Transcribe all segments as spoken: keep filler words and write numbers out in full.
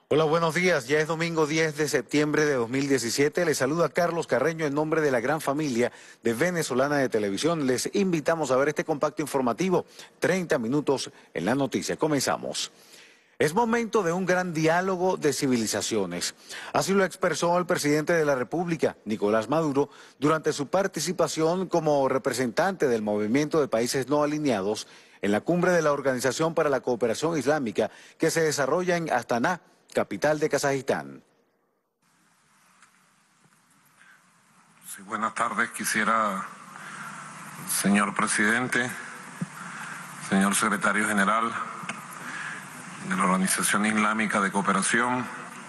Hola, buenos días. Ya es domingo diez de septiembre de dos mil diecisiete. Les saluda Carlos Carreño en nombre de la gran familia de Venezolana de Televisión. Les invitamos a ver este compacto informativo. treinta minutos en la noticia. Comenzamos. Es momento de un gran diálogo de civilizaciones. Así lo expresó el presidente de la República, Nicolás Maduro, durante su participación como representante del Movimiento de Países No Alineados en la cumbre de la Organización para la Cooperación Islámica que se desarrolla en Astana, capital de Kazajistán. Sí, buenas tardes. Quisiera, señor presidente, señor secretario general de la Organización Islámica de Cooperación,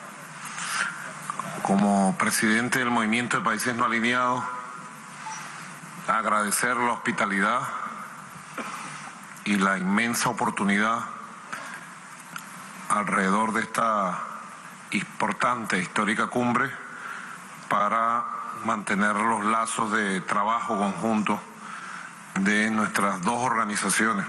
como presidente del Movimiento de Países No Alineados, agradecer la hospitalidad y la inmensa oportunidad alrededor de esta importante, histórica cumbre para mantener los lazos de trabajo conjunto de nuestras dos organizaciones.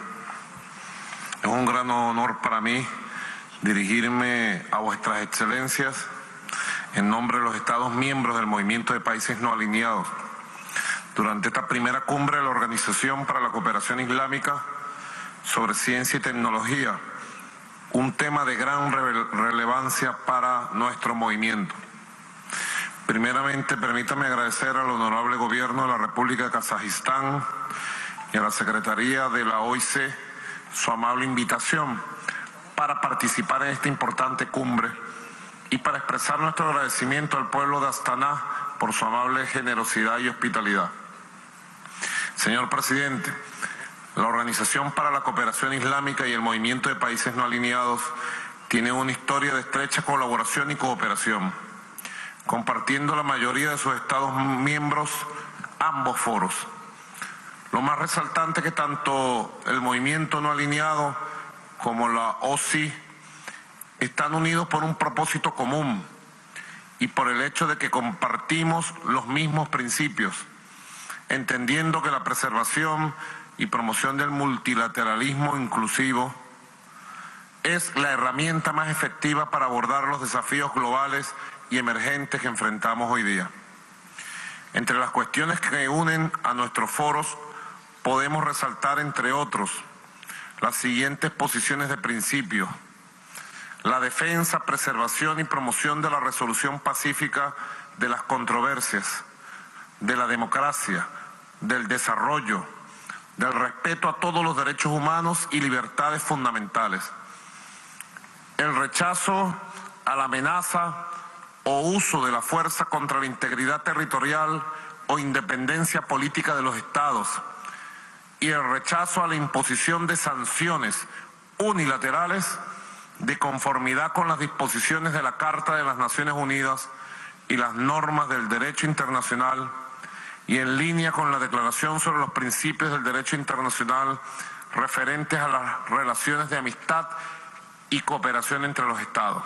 Es un gran honor para mí dirigirme a vuestras excelencias en nombre de los Estados miembros del Movimiento de Países No Alineados durante esta primera cumbre de la Organización para la Cooperación Islámica sobre Ciencia y Tecnología, un tema de gran relevancia para nuestro movimiento. Primeramente, permítame agradecer al honorable gobierno de la República de Kazajistán y a la Secretaría de la O I C su amable invitación para participar en esta importante cumbre y para expresar nuestro agradecimiento al pueblo de Astana por su amable generosidad y hospitalidad. Señor presidente, la Organización para la Cooperación Islámica y el Movimiento de Países No Alineados tienen una historia de estrecha colaboración y cooperación, compartiendo la mayoría de sus Estados miembros ambos foros. Lo más resaltante es que tanto el Movimiento No Alineado como la O C I están unidos por un propósito común y por el hecho de que compartimos los mismos principios, entendiendo que la preservación y promoción del multilateralismo inclusivo es la herramienta más efectiva para abordar los desafíos globales y emergentes que enfrentamos hoy día. Entre las cuestiones que unen a nuestros foros podemos resaltar, entre otros, las siguientes posiciones de principio: la defensa, preservación y promoción de la resolución pacífica de las controversias, de la democracia, del desarrollo, del respeto a todos los derechos humanos y libertades fundamentales, el rechazo a la amenaza o uso de la fuerza contra la integridad territorial o independencia política de los estados, y el rechazo a la imposición de sanciones unilaterales de conformidad con las disposiciones de la Carta de las Naciones Unidas y las normas del derecho internacional, y en línea con la Declaración sobre los Principios del Derecho Internacional referentes a las relaciones de amistad y cooperación entre los Estados.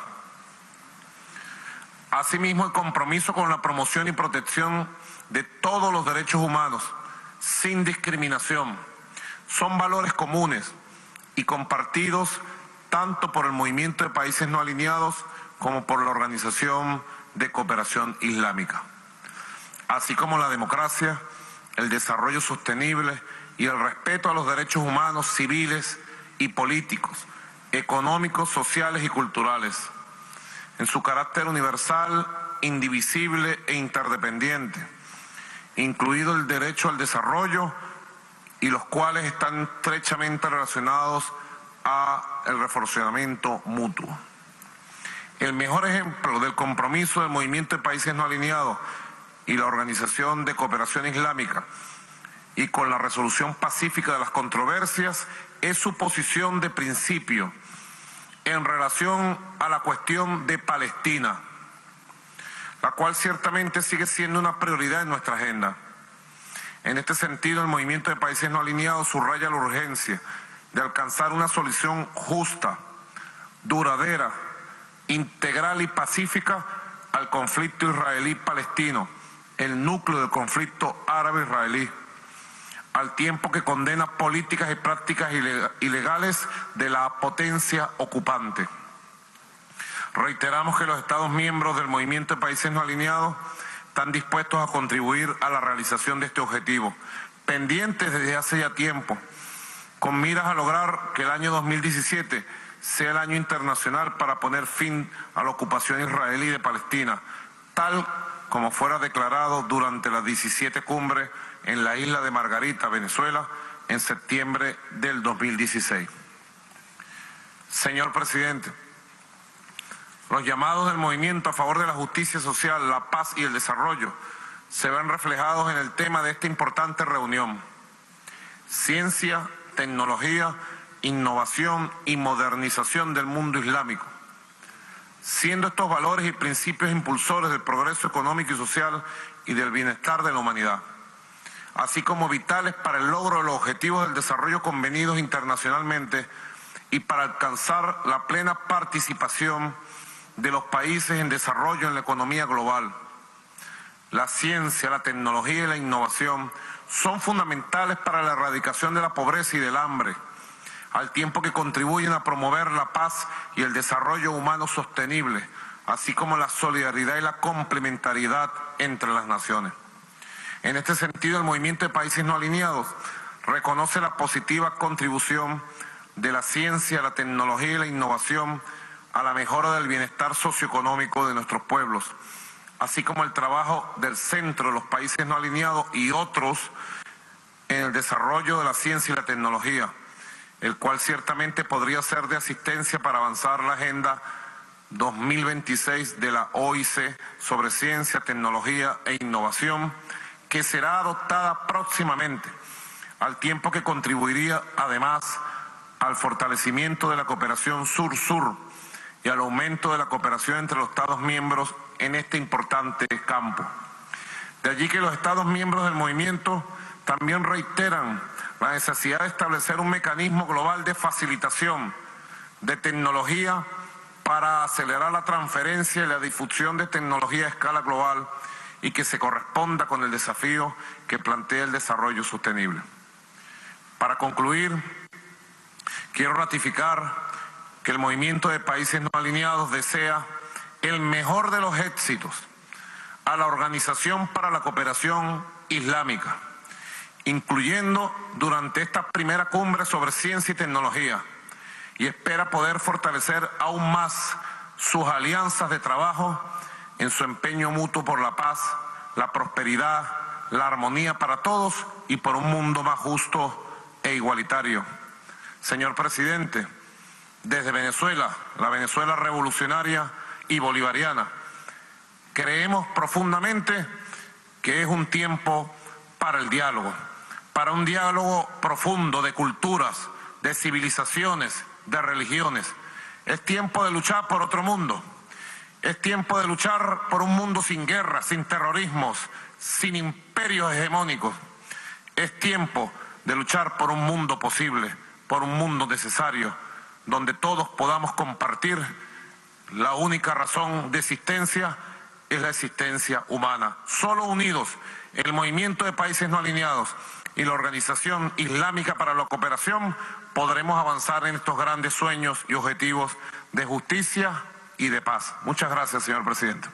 Asimismo, el compromiso con la promoción y protección de todos los derechos humanos, sin discriminación, son valores comunes y compartidos tanto por el Movimiento de Países No Alineados como por la Organización de Cooperación Islámica, así como la democracia, el desarrollo sostenible y el respeto a los derechos humanos, civiles y políticos, económicos, sociales y culturales, en su carácter universal, indivisible e interdependiente, incluido el derecho al desarrollo, y los cuales están estrechamente relacionados al reforzamiento mutuo. El mejor ejemplo del compromiso del Movimiento de Países No Alineados y la Organización de Cooperación Islámica y con la resolución pacífica de las controversias es su posición de principio en relación a la cuestión de Palestina, la cual ciertamente sigue siendo una prioridad en nuestra agenda. En este sentido, el Movimiento de Países No Alineados subraya la urgencia de alcanzar una solución justa, duradera, integral y pacífica al conflicto israelí-palestino, el núcleo del conflicto árabe-israelí, al tiempo que condena políticas y prácticas ilegales de la potencia ocupante. Reiteramos que los Estados miembros del Movimiento de Países No Alineados están dispuestos a contribuir a la realización de este objetivo, pendientes desde hace ya tiempo, con miras a lograr que el año dos mil diecisiete sea el año internacional para poner fin a la ocupación israelí de Palestina, tal como fuera declarado durante las diecisiete cumbres en la isla de Margarita, Venezuela, en septiembre del dos mil dieciséis. Señor presidente, los llamados del movimiento a favor de la justicia social, la paz y el desarrollo se ven reflejados en el tema de esta importante reunión: ciencia, tecnología, innovación y modernización del mundo islámico. Siendo estos valores y principios impulsores del progreso económico y social y del bienestar de la humanidad, así como vitales para el logro de los objetivos del desarrollo convenidos internacionalmente y para alcanzar la plena participación de los países en desarrollo en la economía global. La ciencia, la tecnología y la innovación son fundamentales para la erradicación de la pobreza y del hambre, al tiempo que contribuyen a promover la paz y el desarrollo humano sostenible, así como la solidaridad y la complementariedad entre las naciones. En este sentido, el Movimiento de Países No Alineados reconoce la positiva contribución de la ciencia, la tecnología y la innovación a la mejora del bienestar socioeconómico de nuestros pueblos, así como el trabajo del Centro de los Países No Alineados y otros en el desarrollo de la ciencia y la tecnología, el cual ciertamente podría ser de asistencia para avanzar la Agenda dos mil veintiséis de la O I C sobre ciencia, tecnología e innovación, que será adoptada próximamente, al tiempo que contribuiría además al fortalecimiento de la cooperación sur-sur y al aumento de la cooperación entre los Estados miembros en este importante campo. De allí que los Estados miembros del movimiento también reiteran la necesidad de establecer un mecanismo global de facilitación de tecnología para acelerar la transferencia y la difusión de tecnología a escala global y que se corresponda con el desafío que plantea el desarrollo sostenible. Para concluir, quiero ratificar que el Movimiento de Países No Alineados desea el mejor de los éxitos a la Organización para la Cooperación Islámica, incluyendo durante esta primera cumbre sobre ciencia y tecnología, y espera poder fortalecer aún más sus alianzas de trabajo en su empeño mutuo por la paz, la prosperidad, la armonía para todos y por un mundo más justo e igualitario. Señor presidente, desde Venezuela, la Venezuela revolucionaria y bolivariana, creemos profundamente que es un tiempo para el diálogo, para un diálogo profundo de culturas, de civilizaciones, de religiones. Es tiempo de luchar por otro mundo. Es tiempo de luchar por un mundo sin guerra, sin terrorismos, sin imperios hegemónicos. Es tiempo de luchar por un mundo posible, por un mundo necesario, donde todos podamos compartir. La única razón de existencia es la existencia humana. Solo unidos, el Movimiento de Países No Alineados y la Organización Islámica para la Cooperación, podremos avanzar en estos grandes sueños y objetivos de justicia y de paz. Muchas gracias, señor presidente.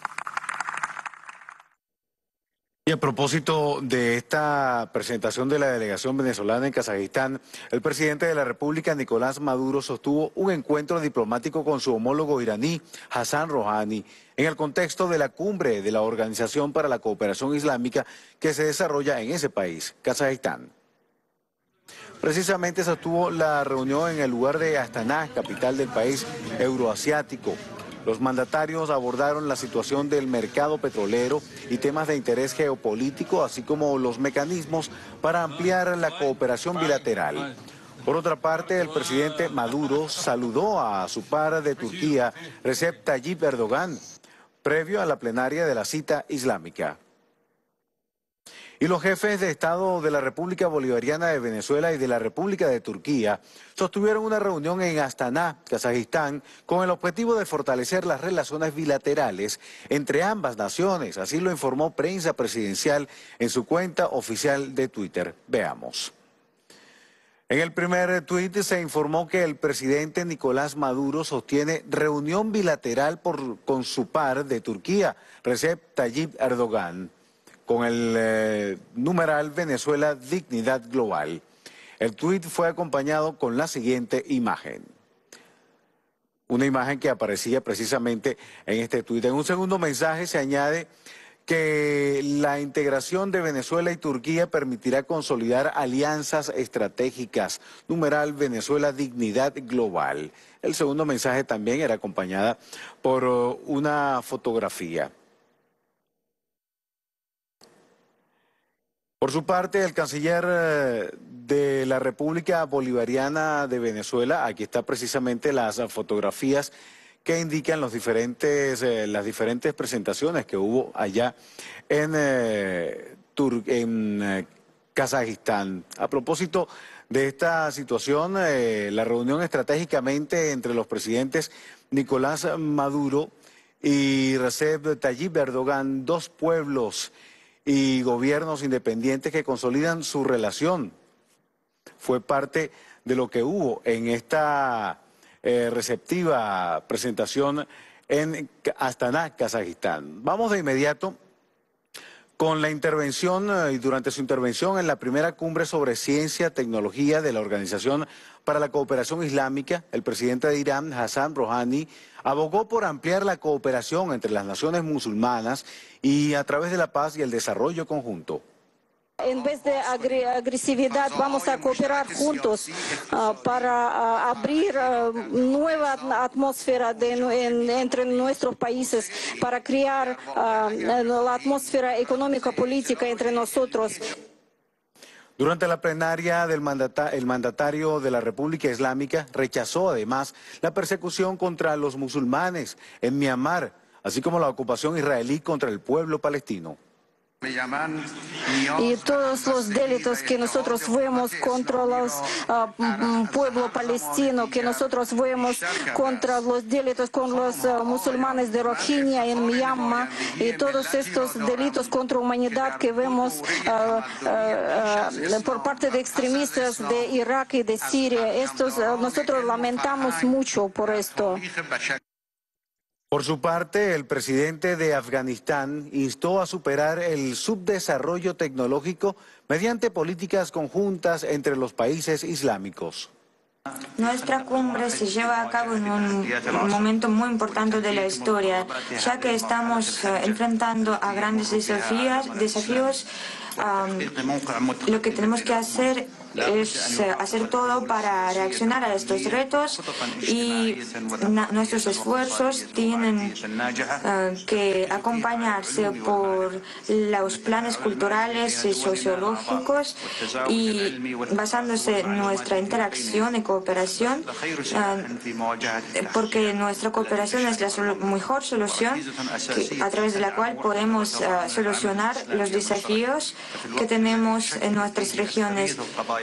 Y a propósito de esta presentación de la delegación venezolana en Kazajistán, el presidente de la República, Nicolás Maduro, sostuvo un encuentro diplomático con su homólogo iraní, Hassan Rouhani, en el contexto de la cumbre de la Organización para la Cooperación Islámica que se desarrolla en ese país, Kazajistán. Precisamente sostuvo la reunión en el lugar de Astana, capital del país euroasiático. Los mandatarios abordaron la situación del mercado petrolero y temas de interés geopolítico, así como los mecanismos para ampliar la cooperación bilateral. Por otra parte, el presidente Maduro saludó a su par de Turquía, Recep Tayyip Erdogan, previo a la plenaria de la cita islámica. Y los jefes de Estado de la República Bolivariana de Venezuela y de la República de Turquía sostuvieron una reunión en Astana, Kazajistán, con el objetivo de fortalecer las relaciones bilaterales entre ambas naciones. Así lo informó Prensa Presidencial en su cuenta oficial de Twitter. Veamos. En el primer tuit se informó que el presidente Nicolás Maduro sostiene reunión bilateral por, con su par de Turquía, Recep Tayyip Erdogan, con el eh, numeral Venezuela Dignidad Global. El tuit fue acompañado con la siguiente imagen. Una imagen que aparecía precisamente en este tuit. En un segundo mensaje se añade que la integración de Venezuela y Turquía permitirá consolidar alianzas estratégicas. Numeral Venezuela Dignidad Global. El segundo mensaje también era acompañada por una fotografía. Por su parte, el canciller de la República Bolivariana de Venezuela, aquí está precisamente las fotografías que indican los diferentes, eh, las diferentes presentaciones que hubo allá en, eh, Tur en eh, Kazajistán. A propósito de esta situación, eh, la reunión estratégicamente entre los presidentes Nicolás Maduro y Recep Tayyip Erdogan, dos pueblos y gobiernos independientes que consolidan su relación, fue parte de lo que hubo en esta Eh, receptiva presentación en Astana, Kazajistán. Vamos de inmediato con la intervención eh, y durante su intervención en la primera cumbre sobre ciencia, tecnología de la Organización para la Cooperación Islámica, el presidente de Irán, Hassan Rouhani, abogó por ampliar la cooperación entre las naciones musulmanas y a través de la paz y el desarrollo conjunto. En vez de agre agresividad, vamos a cooperar juntos uh, para uh, abrir uh, nueva atmósfera de, en, entre nuestros países, para crear uh, la atmósfera económica-política entre nosotros. Durante la plenaria, del mandata el mandatario de la República Islámica rechazó además la persecución contra los musulmanes en Myanmar, así como la ocupación israelí contra el pueblo palestino. Y todos los delitos que nosotros vemos contra los uh, pueblo palestino, que nosotros vemos contra los delitos con los uh, musulmanes de Rohingya en Myanmar, y todos estos delitos contra humanidad que vemos uh, uh, uh, por parte de extremistas de Irak y de Siria, estos uh, nosotros lamentamos mucho por esto. Por su parte, el presidente de Afganistán instó a superar el subdesarrollo tecnológico mediante políticas conjuntas entre los países islámicos. Nuestra cumbre se lleva a cabo en un momento muy importante de la historia, ya que estamos uh, enfrentando a grandes desafíos, desafíos um, lo que tenemos que hacer es uh, hacer todo para reaccionar a estos retos, y nuestros esfuerzos tienen uh, que acompañarse por los planes culturales y sociológicos, y basándose en nuestra interacción y cooperación, uh, porque nuestra cooperación es la sol mejor solución que, a través de la cual podemos uh, solucionar los desafíos que tenemos en nuestras regiones.